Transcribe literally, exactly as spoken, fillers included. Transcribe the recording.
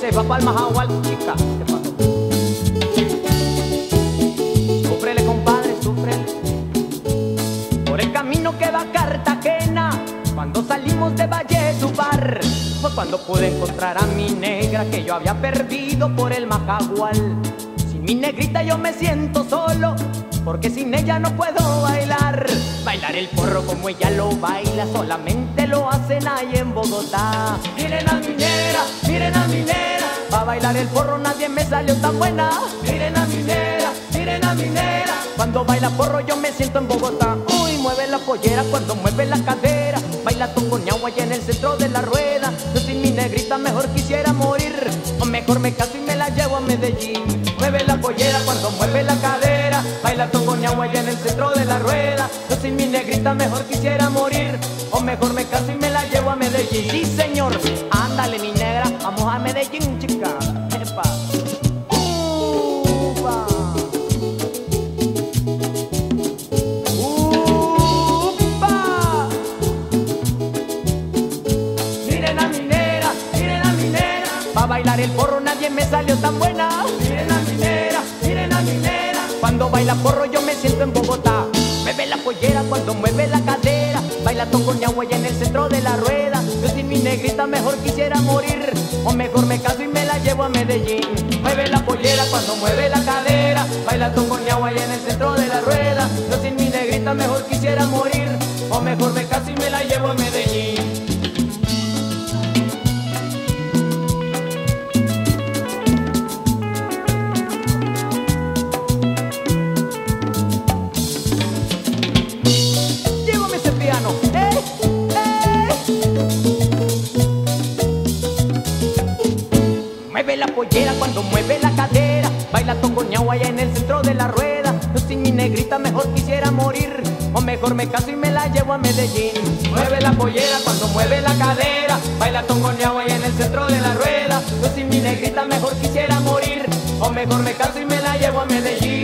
se va pa'l Majagual, chica. ¿Qué pasó? Súfrele, compadre, súfrele. Por el camino que va a Cartagena, cuando salimos de Valledupar, fue cuando pude encontrar a mi negra que yo había perdido por el Majagual. Sin mi negrita yo me siento solo, porque sin ella no puedo bailar. Bailar el porro como ella lo baila, solamente lo hacen ahí en Bogotá. Miren a mi negra, miren a mi negra, pa' bailar el porro nadie me salió tan buena. Miren a mi negra, miren a mi negra, cuando baila porro yo me siento en Bogotá. Uy, mueve la pollera cuando mueve la cadera, baila tongoñao allá en el centro de la rueda. Yo sin mi negrita mejor quisiera morir, o mejor me caso y me la llevo a Medellín. Mueve la pollera cuando mueve la cadera, baila tongoñao allá en el centro de la rueda. Yo sin mi negrita mejor quisiera morir, o mejor me caso y me la llevo a Medellín. Sí, señor, ándale mi negra, vamos a Medellín, chica. Epa. Upa. Upa. Miren a mi negra, miren a mi negra, pa' bailar el porro nadie me salió tan buena. Miren a mi negra, miren a mi negra, cuando baila porro yo me siento en Bogotá. Mueve la pollera cuando mueve la cadera, baila tongoñao allá en el centro de la rueda. Yo sin mi negrita mejor quisiera morir, o mejor me caso y me la llevo a Medellín. Mueve la pollera cuando mueve la cadera, baila tongoñao allá en el centro de la rueda. Yo sin mi negrita mejor quisiera morir, o mejor me caso y me la llevo a Medellín. Mueve la pollera cuando mueve la cadera, baila tongoñao allá en el centro de la rueda. Yo sin mi negrita mejor quisiera morir, o mejor me caso y me la llevo a Medellín. Mueve la pollera cuando mueve la cadera, baila tongoñao allá en el centro de la rueda. Yo sin mi negrita mejor quisiera morir, o mejor me caso y me la llevo a Medellín.